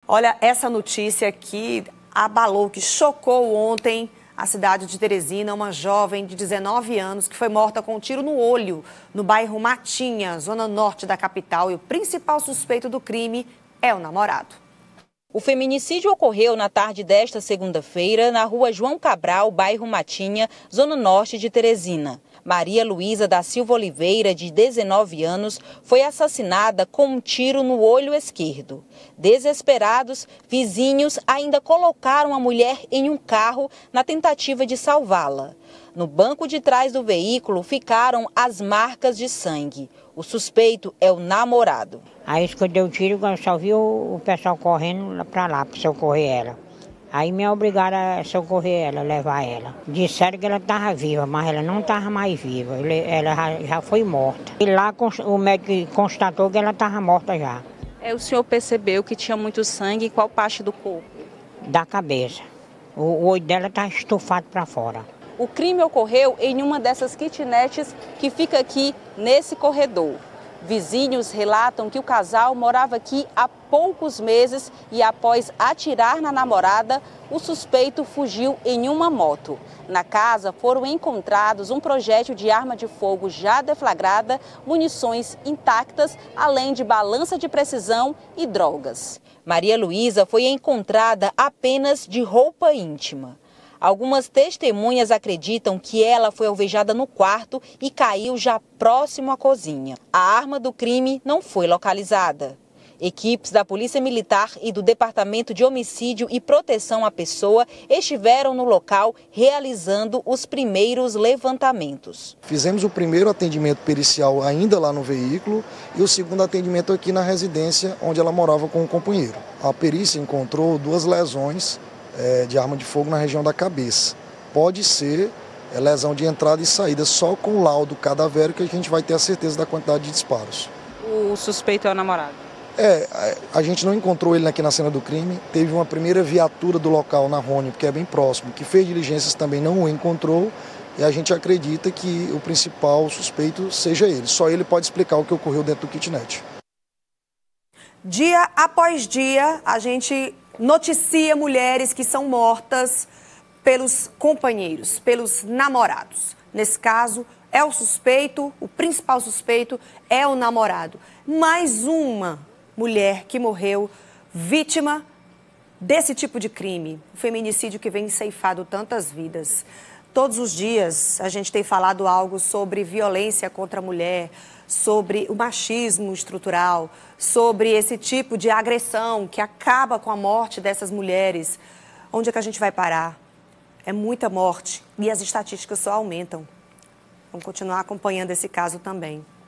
Olha, essa notícia que abalou, que chocou ontem a cidade de Teresina, uma jovem de 19 anos que foi morta com um tiro no olho no bairro Matinha, zona norte da capital, e o principal suspeito do crime é o namorado. O feminicídio ocorreu na tarde desta segunda-feira na rua João Cabral, bairro Matinha, zona norte de Teresina. Maria Luísa da Silva Oliveira, de 19 anos, foi assassinada com um tiro no olho esquerdo. Desesperados, vizinhos ainda colocaram a mulher em um carro na tentativa de salvá-la. No banco de trás do veículo ficaram as marcas de sangue. O suspeito é o namorado. Aí quando eu dei o tiro, eu só vi o pessoal correndo para lá, para socorrer ela. Aí me obrigaram a socorrer ela, levar ela. Disseram que ela estava viva, mas ela não estava mais viva. Ela já foi morta. E lá o médico constatou que ela estava morta já. O senhor percebeu que tinha muito sangue em qual parte do corpo? Da cabeça. O olho dela está estufado para fora. O crime ocorreu em uma dessas kitnets que fica aqui nesse corredor. Vizinhos relatam que o casal morava aqui há poucos meses e, após atirar na namorada, o suspeito fugiu em uma moto. Na casa foram encontrados um projétil de arma de fogo já deflagrada, munições intactas, além de balança de precisão e drogas. Maria Luísa foi encontrada apenas de roupa íntima. Algumas testemunhas acreditam que ela foi alvejada no quarto e caiu já próximo à cozinha. A arma do crime não foi localizada. Equipes da Polícia Militar e do Departamento de Homicídio e Proteção à Pessoa estiveram no local realizando os primeiros levantamentos. Fizemos o primeiro atendimento pericial ainda lá no veículo e o segundo atendimento aqui na residência onde ela morava com o companheiro. A perícia encontrou 2 lesões de arma de fogo na região da cabeça. Pode ser lesão de entrada e saída, só com o laudo cadavérico que a gente vai ter a certeza da quantidade de disparos. O suspeito é o namorado? A gente não encontrou ele aqui na cena do crime. Teve uma primeira viatura do local na Rony, porque é bem próximo, que fez diligências, também não o encontrou. E a gente acredita que o principal suspeito seja ele. Só ele pode explicar o que ocorreu dentro do kitnet. Dia após dia, a gente noticia mulheres que são mortas pelos companheiros, pelos namorados. Nesse caso, é o suspeito, o principal suspeito é o namorado. Mais uma mulher que morreu vítima desse tipo de crime, o feminicídio que vem ceifado tantas vidas. Todos os dias a gente tem falado algo sobre violência contra a mulher, sobre o machismo estrutural, sobre esse tipo de agressão que acaba com a morte dessas mulheres. Onde é que a gente vai parar? É muita morte e as estatísticas só aumentam. Vamos continuar acompanhando esse caso também.